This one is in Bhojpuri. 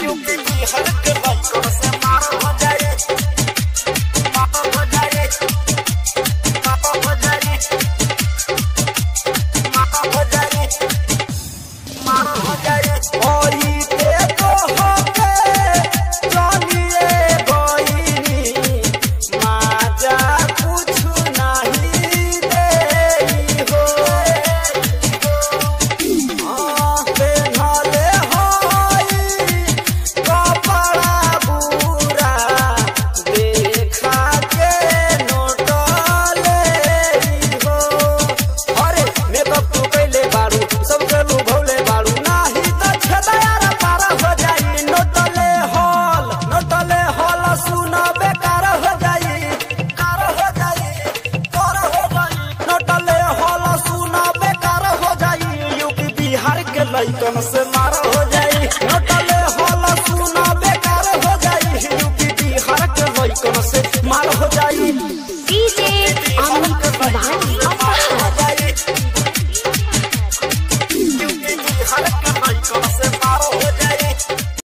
यूपी बिहार के लइकन से मार हो जाए, मार हो जाए, मार हो जाए, मार हो जाए, मार हो जाए। ओई पे तो होके जानिए गोइनी माजा कुछ नहीं देई हो। पेन्हले होई कपड़ा बुरा देखा के नोटले हो। अरे मेकअप तू कैले बारू सबके लुभौले बारू नाही त छदायार पार हो जाई। नोटले हॉल सुना बेकार हो जाई, कार हो जाई, कर हो जाई। नोटले हॉल सुना बेकार हो जाई, यूपी बिहार के लइकन से मार हो जाई। नोटले हॉल सुना बेकार हो जाई, यूपी बिहार के लइकन से